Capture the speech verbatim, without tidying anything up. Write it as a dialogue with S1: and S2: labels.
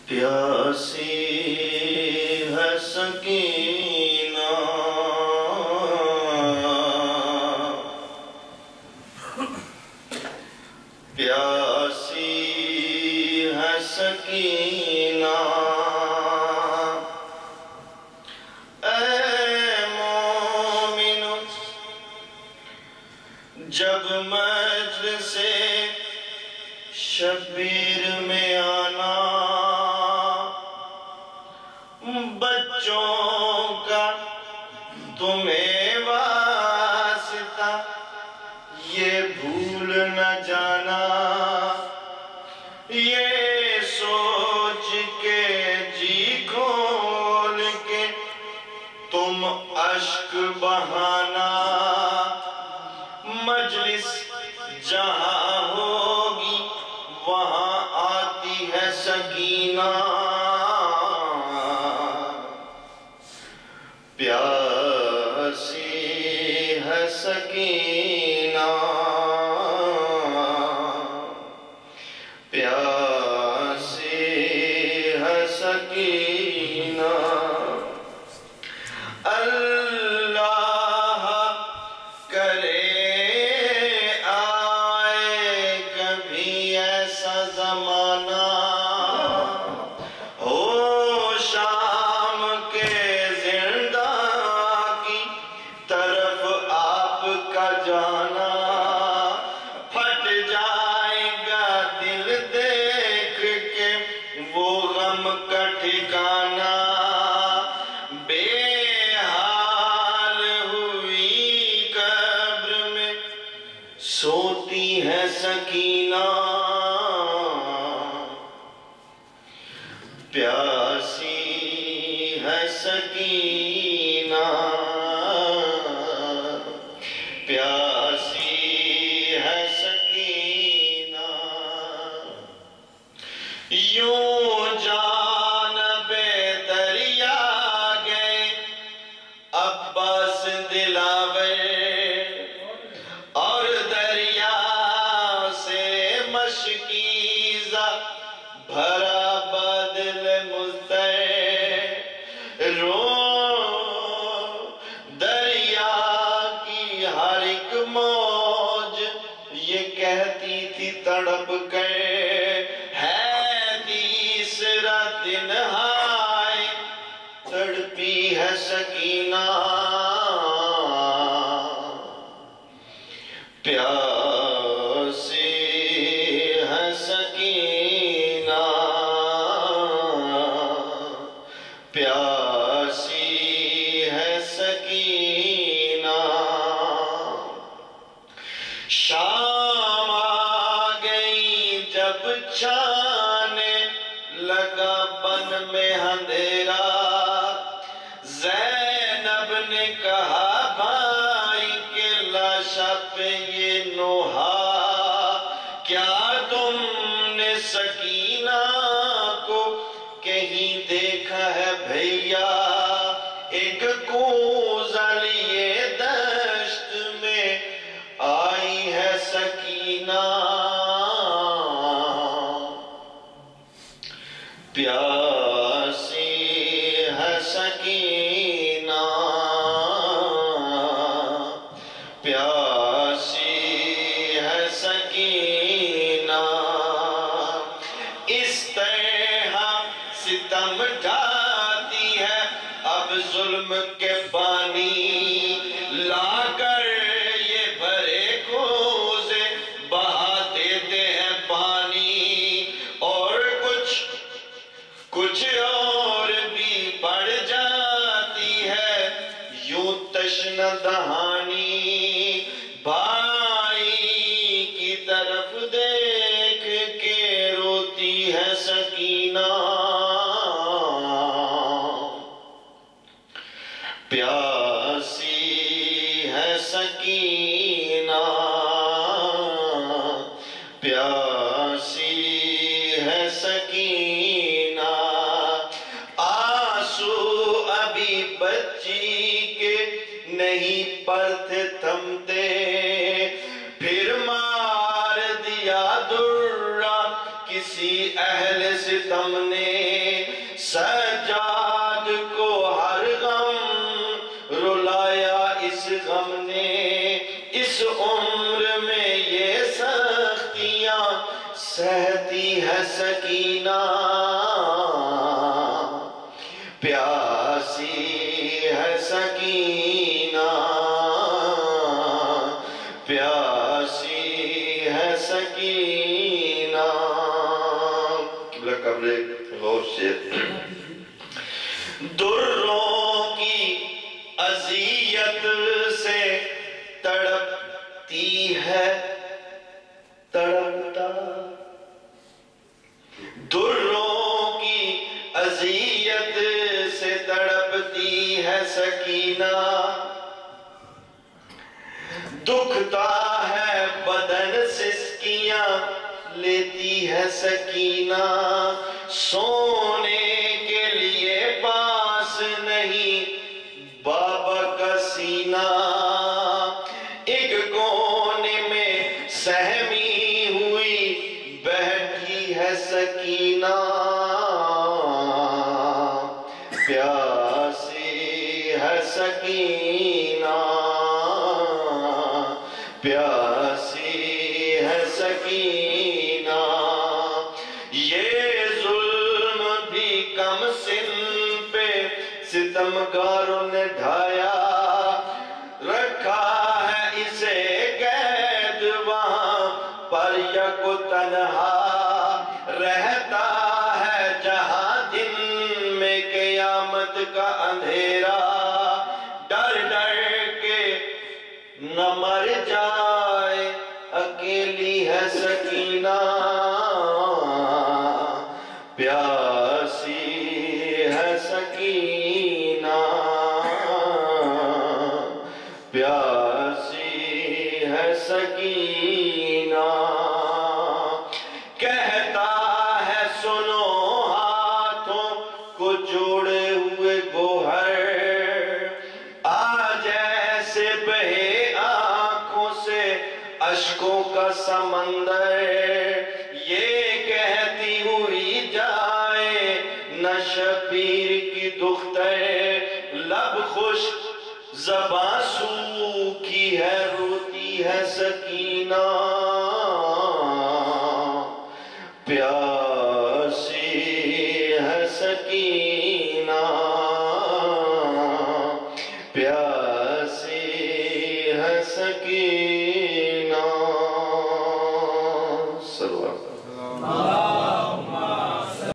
S1: پیاسی ہے سکینہ پیاسی ہے سکینہ اے مومن جب مجلس شبیر میں آنا بچوں کا تمہیں واسطہ یہ بھول نہ جانا یہ سوچ کے جی کھول کے تم اشک بہانا مجلس جہاں ہوگی وہاں آتی ہے سکینہ پیاسی ہے سکینہ پیاسی ہے سکینہ اللہ کرے آئے کبھی ایسا زمانہ ہو شام کے زندہ کی طرف آپ کا جانا پھٹ جائے گا دل دیکھ کے وہ غم کا ٹھکانہ بے حال ہوئی قبر میں سوتی ہے سکینہ پیاسی ہے سکینہ پیاسی ہے سکینہ یوں جانب دریا گئے عباس دلاور اور دریا سے مشکیزہ بھرا بدل مزدر رو دریا کی ہر ایک موج یہ کہتی تھی تڑپ کر ہے تیسرا دن ہائے تڑپی ہے سکینہ پیاسی ہے سکینہ پیاسی ہے سکینہ شام آ گئی جب چھانے لگا بن میں اندھیرا زینب نے کہا بھائی کے لاشا پہ یہ نوحہ کیا تم نے سکینہ کو کہیں دیکھا ہے بھیا ایک کوزہ لیے دشت میں آئی ہے سکینہ پیاسی ہے سکینہ پیاسی ہے سکینہ اس طرح ستم ڈھاتی ہے اب ظلم کے پانی لا کر یہ بھرے کوزے بہا دیتے ہیں پانی اور کچھ کچھ اور بھی بڑھ جاتی ہے یوں تشنہ دہانی بھائی کی طرف دیکھ کے روتی ہے سکینہ پیاسی ہے سکینہ پیاسی ہے سکینہ آنسو ابھی بچی کے نہیں پر تھے تھمتے پھر مار دیا درہ کسی اہل اہل ستم نے سجاد کو ہر غم رلایا، اس غم نے اس عمر میں یہ سختیاں سہتی ہے سکینہ، پیاسی ہے سکینہ، پیاسی ہے سکینہ۔ قبلہ قبر غور سے دروں کی اذیت سے تڑپتی ہے، تڑپتا دروں کی اذیت سے تڑپتی ہے سکینہ، دکھتا ہے بدن سسکیاں لیتی ہے سکینہ، سونے کے لیے پاس نہیں بابا کا سینہ، ایک کونے میں سہمی ہوئی بیٹھی ہے سکینہ، پیاسی ہے سکینہ، پیاسی ہے سکینہ۔ یہ ظلم بھی کم سن پہ ستمگاروں نے ڈھایا، رکھا ہے اسے قید وہاں پر یک و تنہا، رہتا ہے جہاں دن میں قیامت کا اندھیرا، ڈر ڈر کے نہ مر جائے اکیلی ہے سکینہ، پیاسی ہے سکینہ، پیاسی ہے سکینہ۔ کہتا ہے سنو ہاتھوں کو جوڑے ہوئے گوہر، آج ایسے بہے آنکھوں سے اشکوں کا سمندر، یہ کہتی ہوئی جائے نہ شبیر کی دختر، لب خشک زباں سوکھی ہے روتی ہے سکینہ، پیاسی ہے سکینہ۔